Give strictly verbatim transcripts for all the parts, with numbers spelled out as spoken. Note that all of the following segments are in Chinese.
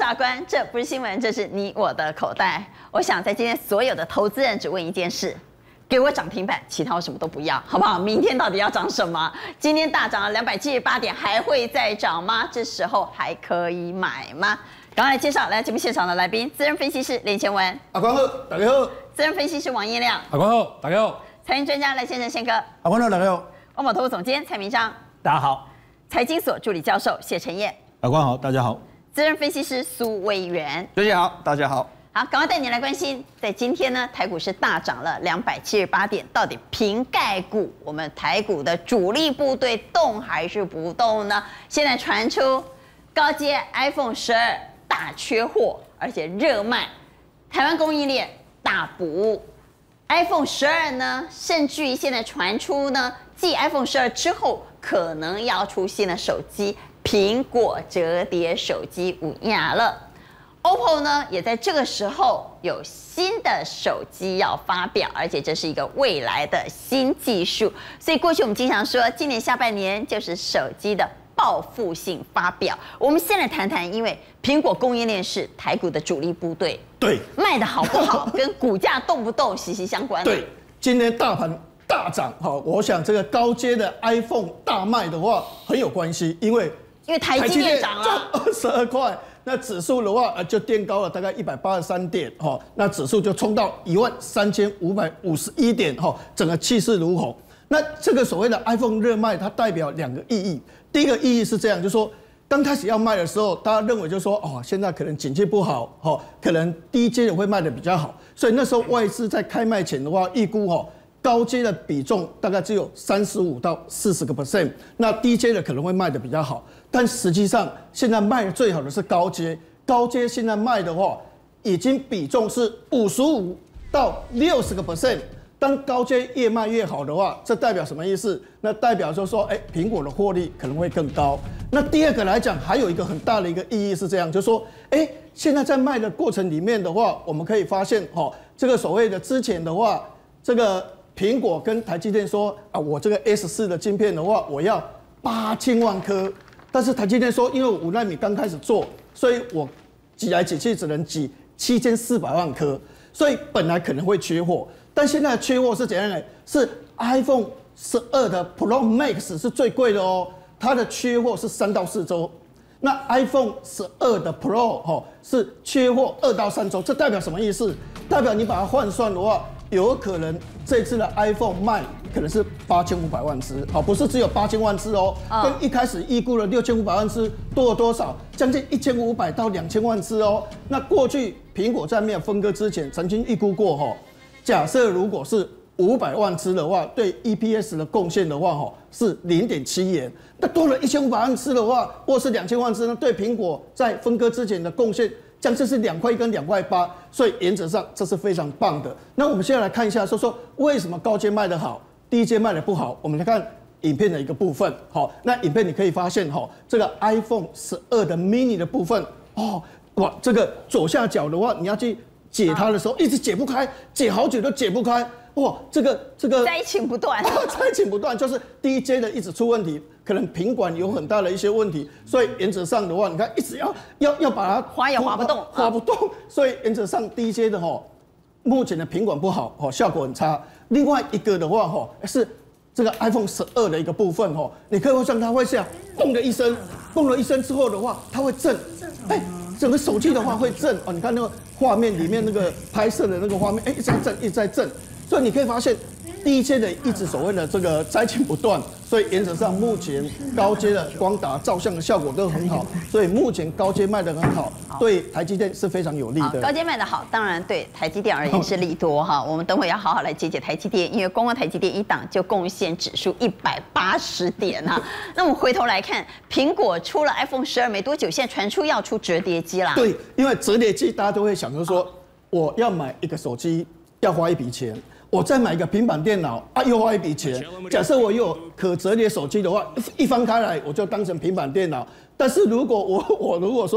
阿关，这不是新闻，这是你我的口袋。我想在今天所有的投资人只问一件事：给我涨停板，其他我什么都不要，好不好？明天到底要涨什么？今天大涨了两百七十八点，还会再涨吗？这时候还可以买吗？赶快来介绍来节目现场的来宾，资深分析师连前文， 阿关好，大家好； 资深分析师王彦亮， 阿关好，大家好； 财经专家赖先生宪哥， 阿关好，大家好； 欧某投资总监蔡明章， 大家好； 财经所助理教授谢晨彦， 阿关好，大家好； 资深分析师苏威元， 大家好，大家好。 好，赶快带你来关心，在今天呢，台股是大涨了两百七十八点，到底瓶盖股我们台股的主力部队动还是不动呢？现在传出高阶 iPhone 十二大缺货，而且热卖，台湾供应链大补。iPhone 十二呢，甚至于现在传出呢，继 iPhone 十二之后，可能要出现的手机，苹果折叠手机五亚了。O P P O 呢，也在这个时候有新的手机要发表，而且这是一个未来的新技术。所以过去我们经常说，今年下半年就是手机的报复性发表。我们先来谈谈，因为苹果供应链是台股的主力部队， 对， 卖的好不好跟股价动不动息息相关。 对，今天大盘大涨，好，我想这个高阶的 iPhone 大卖的话很有关系，因为因为台积电涨了二十二块。那指数的话，呃，就垫高了大概一百八十三点，哈，那指数就冲到一万三千五百五十一点，哈，整个气势如虹。那这个所谓的 iPhone 热卖，它代表两个意义。第一个意义是这样，就是说刚开始要卖的时候，大家认为就是说，哦，现在可能景气不好，哈，可能低阶的会卖的比较好，所以那时候外资在开卖前的话，预估哈。高阶的比重大概只有三十五到四十个 percent， 那低阶的可能会卖的比较好，但实际上现在卖的最好的是高阶，高阶现在卖的话，已经比重是五十五到六十个 percent。当高阶越卖越好的话，这代表什么意思？那代表就是说，哎，苹果的获利可能会更高。那第二个来讲，还有一个很大的一个意义是这样，就是说，哎，现在在卖的过程里面的话，我们可以发现，哦，这个所谓的之前的话，这个。苹果跟台积电说啊，我这个 S 四的晶片的话，我要八千万颗。但是台积电说，因为五奈米刚开始做，所以我挤来挤去只能挤七千四百万颗，所以本来可能会缺货。但现在缺货是怎样呢？是 iPhone 十二的 Pro Max 是最贵的哦，它的缺货是三到四周。那 iPhone 十二的 Pro 哈是缺货二到三周，这代表什么意思？代表你把它换算的话。有可能这次的 iPhone 卖可能是八千五百万只，好，不是只有八千万只哦，跟一开始预估了六千五百万只多了多少？将近一千五百到两千万只哦。那过去苹果在没有分割之前，曾经预估过哈，假设如果是五百万只的话，对 E P S 的贡献的话哈是零点七元。那多了一千五百万只的话，或是两千万只呢，对苹果在分割之前的贡献。将近是两块跟两块八，所以原则上这是非常棒的。那我们现在来看一下，说说为什么高阶卖得好，低阶卖得不好。我们来看影片的一个部分，好，那影片你可以发现，哈，这个 iPhone 十二的 mini 的部分，哦，哇，这个左下角的话，你要去解它的时候，一直解不开，解好久都解不开，哇，这个这个灾情不断， 灾情不断，就是低阶的一直出问题。可能品管有很大的一些问题，所以原则上的话，你看一直要要要把它滑也滑不动， 滑不动，所以原则上低阶的哈，目前的品管不好，哈，效果很差。另外一个的话哈，是这个 iPhone 十二的一个部分哈，你可以像它会这样嘣的一声，嘣了一声之后的话，它会震，哎，整个手机的话会震哦，你看那个画面里面那个拍摄的那个画面，哎，一直在震，一直在震，所以你可以发现。低阶的一直所谓的这个灾情不断，所以原则上目前高阶的光达、照相的效果都很好，所以目前高阶卖得很好，对台积电是非常有利的。 高阶卖得好，当然对台积电而言是利多哈。我们等会要好好来解解台积电，因为光光台积电一档就贡献指数一百八十点哈。那我们回头来看，苹果出了 iPhone 十二没多久，现在传出要出折叠机啦。 对，因为折叠机大家都会想着说，我要买一个手机要花一笔钱。我再买一个平板电脑啊，又花一笔钱。假设我有可折叠手机的话，一翻开来我就当成平板电脑。但是如果我我如果说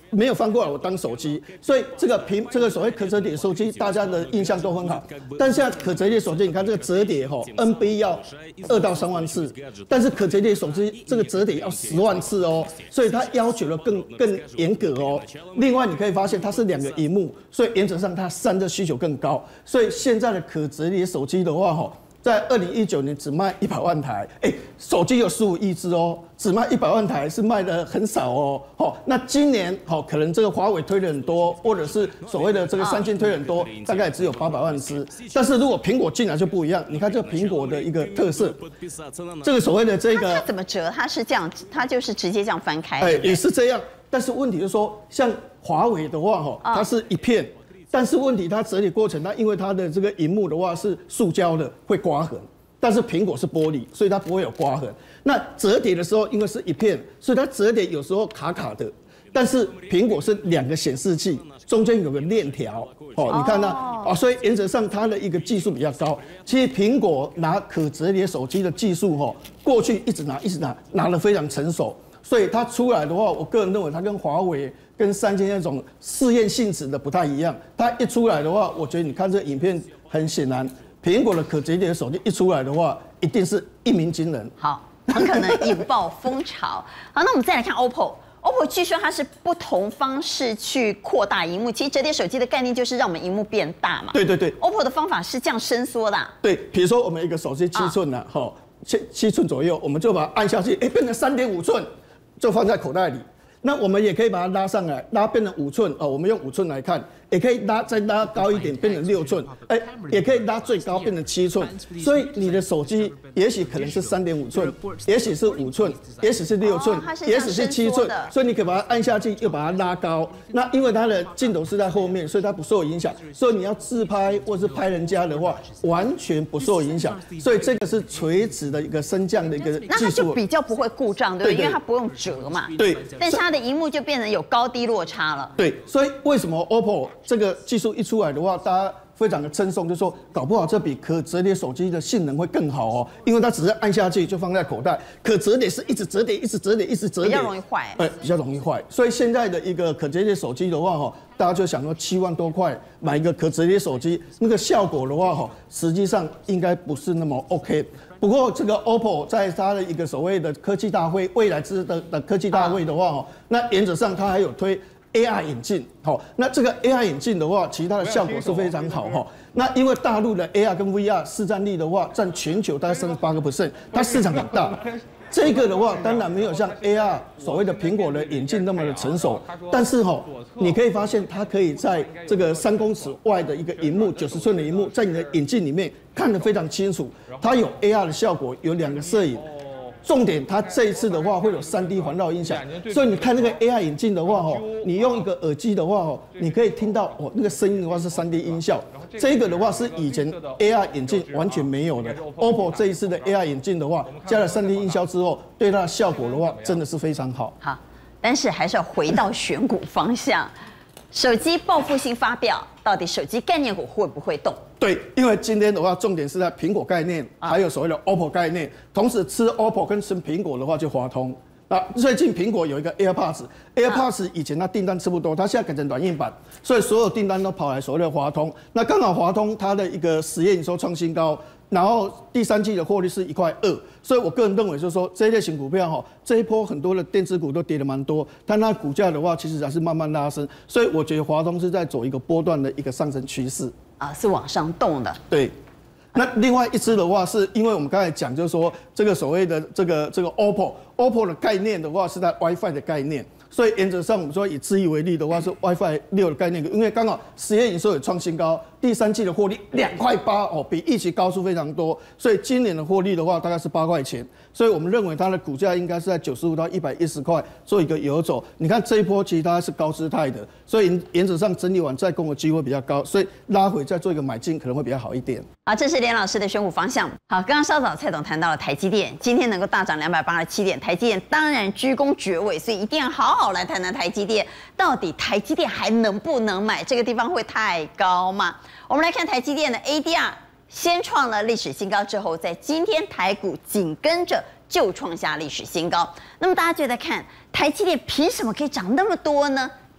没有翻过来我当手机，所以这个屏这个所谓可折叠手机，大家的印象都很好。但现在可折叠手机，你看这个折叠哈 ，N B 要二到三万次，但是可折叠手机这个折叠要十万次哦，所以它要求的更更严格哦。另外你可以发现它是两个萤幕，所以原则上它散热需求更高，所以现在的可折叠手机的话哈。在二零一九年只卖一百万台，哎，手机有十五亿只哦，只卖一百万台是卖的很少哦。好，那今年好，可能这个华为推的很多，或者是所谓的这个三星推很多，大概只有八百万只。但是如果苹果进来就不一样，你看这苹果的一个特色，这个所谓的这个它怎么折？它是这样，它就是直接这样翻开。 哎，也是这样。但是问题就是说，像华为的话，哈，它是一片。但是问题，它折叠过程，它因为它的这个萤幕的话是塑胶的，会刮痕。但是苹果是玻璃，所以它不会有刮痕。那折叠的时候，因为是一片，所以它折叠有时候卡卡的。但是苹果是两个显示器，中间有个链条，哦，你看呢？啊，所以原则上它的一个技术比较高。其实苹果拿可折叠手机的技术，哈，过去一直拿，一直拿，拿得非常成熟。所以它出来的话，我个人认为它跟华为、跟三星那种试验性质的不太一样。它一出来的话，我觉得你看这个影片，很显然，苹果的可折叠手机一出来的话，一定是一鸣惊人。 好，很可能引爆风潮。好，那我们再来看 O P P O。O P P O 据说它是不同方式去扩大萤幕，其实折叠手机的概念就是让我们萤幕变大嘛。 对对对 ，O P P O 的方法是这样伸缩的、啊。 对，比如说我们一个手机七寸呢，哈、啊，七七寸左右，我们就把它按下去，哎，变成三点五寸。就放在口袋里，那我们也可以把它拉上来，拉变成五寸哦。我们用五寸来看，也可以拉再拉高一点，变成六寸，哎，也可以拉最高变成七寸。所以你的手机也许可能是三点五寸，也许是五寸，也许是六寸，也许是七寸。所以你可以把它按下去，又把它拉高。那因为它的镜头是在后面，所以它不受影响。所以你要自拍或是拍人家的话，完全不受影响。所以这个是垂直的一个升降的一个技术。 那它就比较不会故障，对不对？因为它不用折嘛。 对。 但是它的萤幕就变成有高低落差了。 对，所以为什么 O P P O 这个技术一出来的话，大家非常的称颂，就说搞不好这比可折叠手机的性能会更好哦，因为它只是按下去就放在口袋，可折叠是一直折叠、一直折叠、一直折叠， 比较容易坏。 呃，比较容易坏。所以现在的一个可折叠手机的话，哈，大家就想说七万多块买一个可折叠手机，那个效果的话，哈，实际上应该不是那么 OK。不过这个 O P P O 在它的一个所谓的科技大会，未来之的的科技大会的话，哈，那原则上它还有推 A R 眼镜，好，那这个 A R 眼镜的话，其实它的效果是非常好哈。那因为大陆的 A R 跟 V R 市占率的话，占全球大概三十八个 percent， 它市场很大。这个的话，当然没有像 A R 所谓的苹果的眼镜那么的成熟，但是哈，你可以发现它可以在这个三公尺外的一个萤幕，九十寸的萤幕，在你的眼镜里面看得非常清楚。它有 A R 的效果，有两个摄影。重点，它这一次的话会有三 D 环绕音响，所以你看那个 A R 眼镜的话，哈，你用一个耳机的话，哦，你可以听到哦，那个声音的话是三 D 音效。这个的话是以前 A R 眼镜完全没有的。O P P O 这一次的 A R 眼镜的话，加了三 D 音效之后，对它的效果的话，真的是非常好。 好，但是还是要回到选股方向。手机报复性发表，到底手机概念股会不会动？ 对，因为今天的话，重点是在苹果概念，还有所谓的 O P P O 概念。同时吃 O P P O 跟吃苹果的话，就华通。啊，最近苹果有一个 AirPods，AirPods 以前它订单吃不多，它现在改成软硬板，所以所有订单都跑来所谓的华通。那刚好华通它的一个实验营收创新高。然后第三季的获利是一块二，所以我个人认为就是说这一类型股票哈，这一波很多的电子股都跌得蛮多，但它股价的话其实还是慢慢拉升，所以我觉得华通是在走一个波段的一个上升趋势啊，是往上动的。 对，那另外一支的话是因为我们刚才讲就是说这个所谓的这个这个 O P P O，O P P O 的概念的话是在 WiFi 的概念。所以原则上，我们说以智易为例的话，是 WiFi 六的概念股，因为刚好实验营收也创新高，第三季的获利两块八哦，比预期高出非常多，所以今年的获利的话大概是八块钱，所以我们认为它的股价应该是在九十五到一百一十块做一个游走。你看这一波其实它是高姿态的，所以原则上整理完再攻的机会比较高，所以拉回再做一个买进可能会比较好一点。 好，这是连老师的选股方向。好，刚刚稍早蔡总谈到了台积电，今天能够大涨两百八十七点，台积电当然居功厥伟，所以一定要好好来谈谈台积电，到底台积电还能不能买？这个地方会太高吗？我们来看台积电的 A D R， 先创了历史新高之后，在今天台股紧跟着就创下历史新高。那么大家就在看台积电凭什么可以涨那么多呢？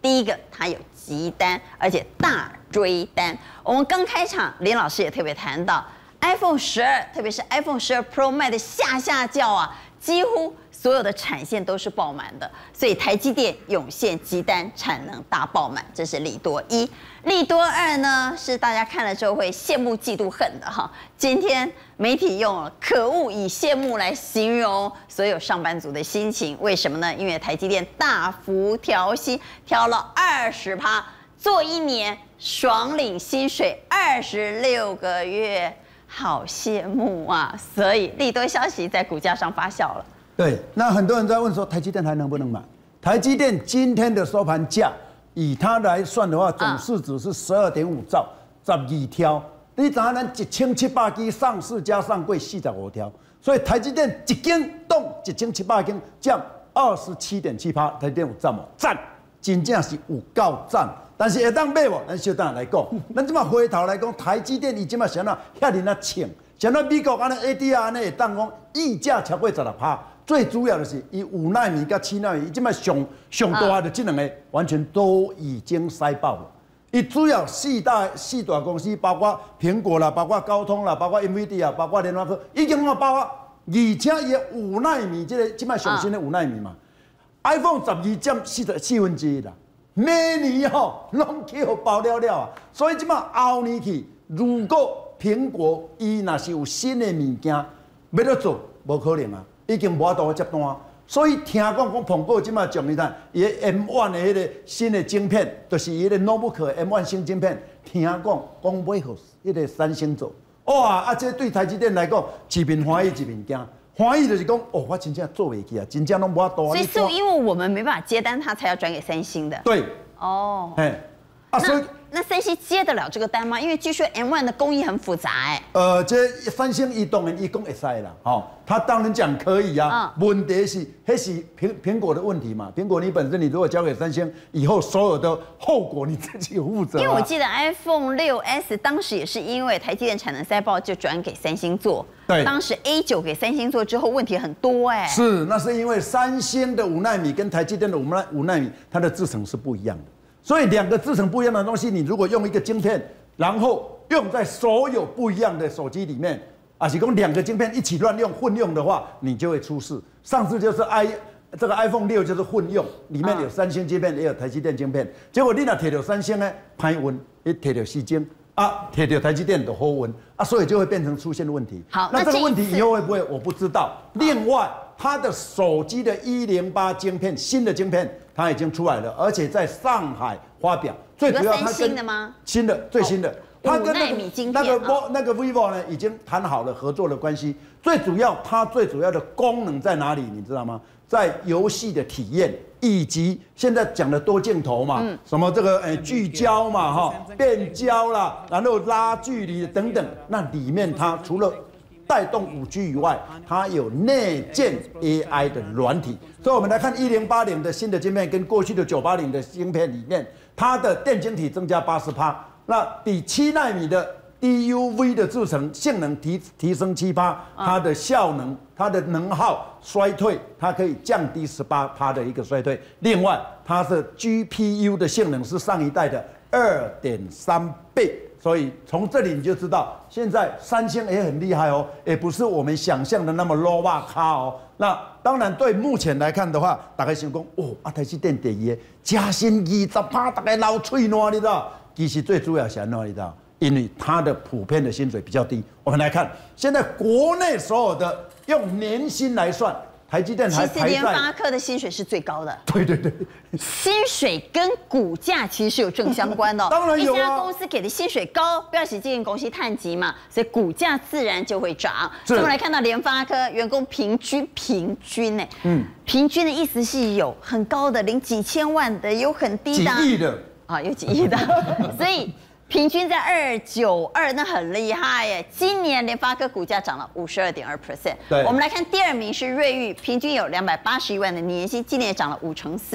第一个，它有急单，而且大追单。我们刚开场，林老师也特别谈到 iPhone 十二，特别是 iPhone 十二 Pro Max 的下下轿啊，几乎所有的产线都是爆满的，所以台积电涌现急单，产能大爆满，这是利多一。利多二呢，是大家看了之后会羡慕、嫉妒、恨的哈。今天媒体用了“可恶”以羡慕来形容所有上班族的心情，为什么呢？因为台积电大幅调薪，调了二十趴，做一年爽领薪水二十六个月，好羡慕啊！所以利多消息在股价上发酵了。 对，那很多人在问说，台积电还能不能买？台积电今天的收盘价，以它来算的话，总市值是十二点五兆，十二条。你知影咱一千七百支上市加上柜四十五条，所以台积电一间动一千七百间，降二十七点七趴，台积电有赞无？赞，真正是有够赞。但是会当买无？咱小等来讲，咱即马回头来讲，台积电伊即马想哪遐尼啊抢，像咱美国安尼 A D R 安尼会当讲溢价超过十六趴。最主要的是，伊五纳米跟七纳米，伊即摆上上大的这两个完全都已经塞爆了。伊主要四大四大公司，包括苹果啦，包括高通啦，包括 N V D 啊，包括联发科，已经有包括，而且伊五纳米这个即摆上新的五纳米嘛 ，iPhone 十二占四十四分之一啦，明年吼拢去互爆了了啊！所以即摆后年去，如果苹果伊若是有新的物件要咧做，无可能啊！已经无法度接单，所以听讲讲苹果即马将伊看伊 M 一 的迄个新的晶片，就是伊个 notebook M 一 新晶片，听讲讲买互迄个三星做，哇！啊，这对台积电来讲，一面欢喜一面惊。欢喜就是讲，哦，我真正做袂起啊，真正拢无法度。 所以是因为我们没办法接单，他才要转给三星的。 对。 哦。 哎。啊，所以。 那三星接得了这个单吗？因为据说 M 一 的工艺很复杂哎。 呃，这三星伊当然伊讲会使啦，哦，他当然讲可以啊。嗯、问题是，那是苹苹果的问题嘛。苹果你本身你如果交给三星，以后所有的后果你自己有负责、啊。 因为我记得 iPhone 六 S 当时也是因为台积电产能塞爆，就转给三星做。 对。 当时 A 九给三星做之后，问题很多哎。 是，那是因为三星的五纳米跟台积电的五纳五纳米，它的制程是不一样的。所以两个制程不一样的东西，你如果用一个晶片，然后用在所有不一样的手机里面，啊，是讲两个晶片一起乱用混用的话，你就会出事。上次就是 i 这个 iPhone 六就是混用，里面有三星晶片，也有台积电晶片，结果你若摕到三星呢，歹运；你摕到四星啊，摕到台积电的好运啊，所以就会变成出现问题。 好， 那这个问题以后会不会？我不知道。另外，它的手机的一零八晶片，新的晶片它已经出来了，而且在上海发表。最主要它跟新的吗？ 新的，最新的。它跟那个那个那个 vivo 呢，已经谈好了合作的关系。最主要，它最主要的功能在哪里？你知道吗？在游戏的体验，以及现在讲的多镜头嘛，嗯、什么这个诶聚焦嘛，哈，变焦啦，然后拉距离等等。那里面它除了带动五 G 以外，它有内建 A I 的软体。所以我们来看一零八零的新的晶片，跟过去的九八零的晶片里面，它的电晶体增加八十趴。那比七纳米的 D U V 的制程性能提提升七趴，它的效能、它的能耗衰退，它可以降低十八趴的一个衰退。另外，它的 G P U 的性能是上一代的二点三倍，所以从这里你就知道，现在三星也很厉害哦，也不是我们想象的那么 low 哇卡哦。那当然，对目前来看的话，大家想讲哦，啊台积电第一，加薪二十趴，大家流嘴烂，你知道？其实最主要是哪里知道？因为它的普遍的薪水比较低。我们来看，现在国内所有的用年薪来算，台积电还排在。 其实联发科的薪水是最高的。 对对对， 薪水跟股价其实是有正相关的、哦。 当然有啊。 一家公司给的薪水高，表示这间公司探级嘛，所以股价自然就会涨。所以我们来看到联发科员工平均平均呢，嗯，平均的意思是有很高的，领几千万的，有很低的。 几亿的。 啊，有几亿的，所以平均在二九二，那很厉害耶。今年联发科股价涨了五十二点二 percent。对，我们来看第二名是瑞昱，平均有两百八十一万的年薪，今年也涨了五成四。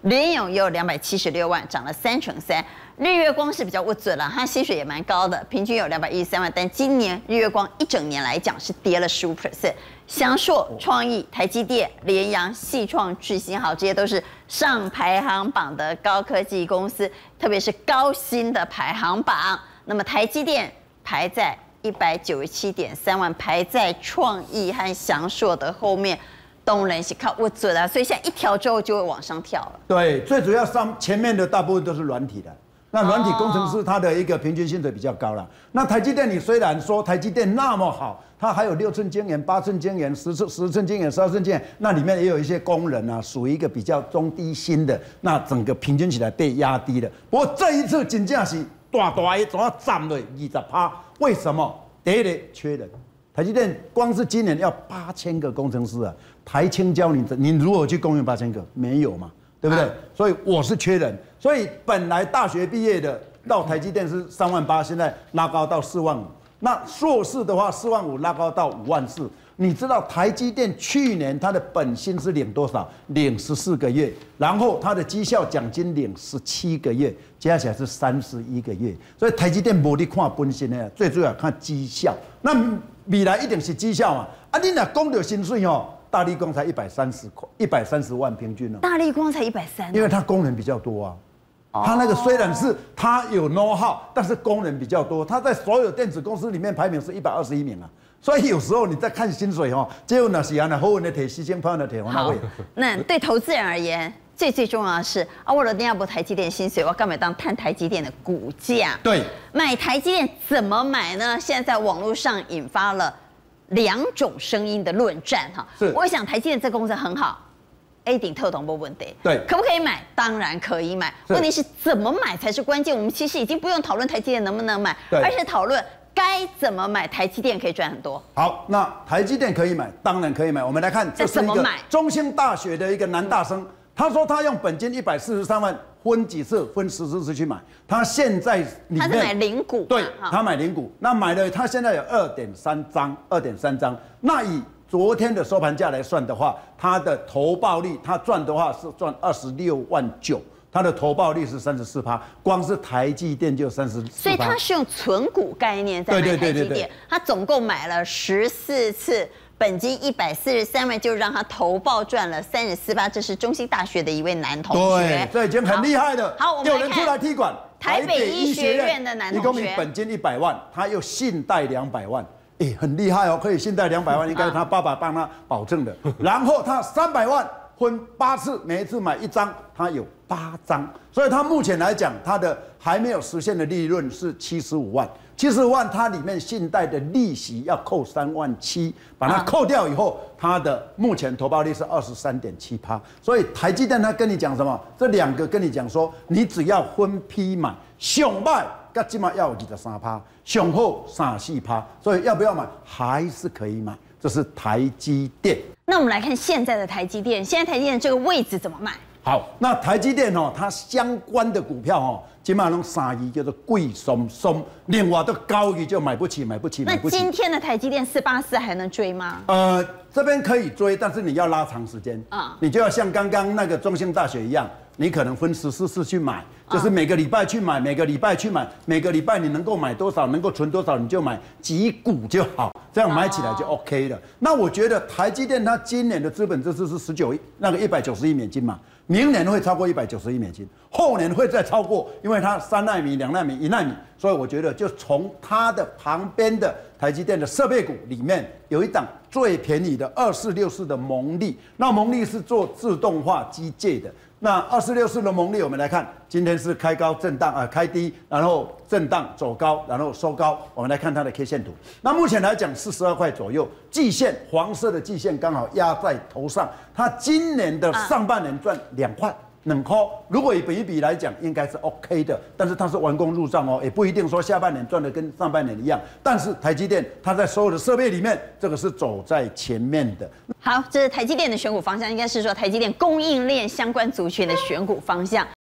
联咏也有两百七十六万，涨了三成三。日月光是比较不准了，它薪水也蛮高的，平均有两百一十三万，但今年日月光一整年来讲是跌了十五 percent。祥硕、创意、台积电、联阳、细创、智新好，这些都是上排行榜的高科技公司，特别是高薪的排行榜。那么台积电排在一百九十七点三万，排在创意和祥硕的后面。当然是靠不准啊，所以现在一调之后就会往上跳了。 对，最主要上前面的大部分都是软体的。那软体工程师他的一个平均薪水比较高了。那台积电，你虽然说台积电那么好，它还有六寸晶圆、八寸晶圆、十寸十寸晶圆、十二寸晶圆，那里面也有一些工人啊，属于一个比较中低薪的，那整个平均起来被压低了。不过这一次真正是大大的怎么涨了二十趴？为什么？第一个缺人。台积电光是今年要八千个工程师啊，台清交你你如果去供应八千个，没有嘛，对不对？啊、所以我是缺人，所以本来大学毕业的到台积电是三万八，现在拉高到四万五。那硕士的话，四万五拉高到五万四。你知道台积电去年它的本薪是领多少？领十四个月，然后它的绩效奖金领十七个月，加起来是三十一个月。所以台积电没得看本薪的，最主要看绩效。那未来一定是绩效嘛？啊，你若讲到薪水哦，大立光才一百三十块，一百三十万平均哦。 大立光才一百三， 因为它工人比较多啊。他那个虽然是他有 know how， 但是工人比较多。他在所有电子公司里面排名是一百二十一名啊。所以有时候你在看薪水哦，结果那是安那好的铁，四千块的铁，我那会。 那对投资人而言，最最重要的是啊，我一定要不台积电薪水，我干嘛当探台积电的股价？ 对， 买台积电怎么买呢？现在在网络上引发了两种声音的论战哈。 是， 我想台积电这公司很好。A 顶特懂不问题， 对， 可不可以买？当然可以买，问题是怎么买才是关键。我们其实已经不用讨论台积电能不能买，而是讨论该怎么买。台积电可以赚很多。 好，那台积电可以买，当然可以买。我们来看，这是一个中兴大学的一个男大生，他说他用本金一百四十三万分几次，分十四次去买。他现在里面他是买零股， 对，他买零股，那买了他现在有二点三张，二点三张，那以昨天的收盘价来算的话，它的投报率，它赚的话是赚二十六万九，它的投报率是三十四趴，光是台积电就三十四。 所以它是用存股概念在买台积电，它总共买了十四次，本金一百四十三万，就让他投报赚了三十四趴。这是中兴大学的一位男同学， 对，这已经很厉害了。 好，我们有人出来踢馆， 台北医学院的男同学， 一共本金一百万，他又信贷两百万。哎、欸，很厉害哦，可以信贷两百万，应该是他爸爸帮他保证的。然后他三百万分八次，每一次买一张，他有八张，所以他目前来讲，他的还没有实现的利润是七十五万。七十五万，它里面信贷的利息要扣三万七，把它扣掉以后，它的目前投报率是二十三点七趴。所以台积电他跟你讲什么？这两个跟你讲说，你只要分批买，上卖跟起码要有二十三趴，上好三四趴，所以要不要买还是可以买。这是台积电。 那我们来看现在的台积电，现在台积电这个位置怎么买？ 好，那台积电哦，它相关的股票哦，今嘛拢三亿叫做贵松松，另外的高亿就买不起，买不起，买不起。 那今天的台积电四八四还能追吗？ 呃，这边可以追，但是你要拉长时间啊，你就要像刚刚那个中兴大学一样，你可能分十四次去买，就是每个礼拜去买，每个礼拜去买，每个礼拜你能够买多少，能够存多少，你就买几股就好，这样买起来就 OK 了。那我觉得台积电它今年的资本支出是十九亿，那个一百九十亿美金嘛。明年会超过一百九十亿美金，后年会再超过，因为它三奈米、两奈米、一奈米，所以我觉得就从它的旁边的台积电的设备股里面有一档最便宜的二四六四的蒙利，那蒙利是做自动化机械的。那二四六四的蒙利，我们来看，今天是开高震荡啊、呃，开低，然后震荡走高，然后收高。我们来看它的 K 线图。那目前来讲是十二块左右，季线黄色的季线刚好压在头上。它今年的上半年赚两块。两块，如果以本益比来讲，应该是 OK 的，但是它是完工入账哦，也不一定说下半年赚的跟上半年一样。但是台积电它在所有的设备里面，这个是走在前面的。 好，这是台积电的选股方向，应该是说台积电供应链相关族群的选股方向。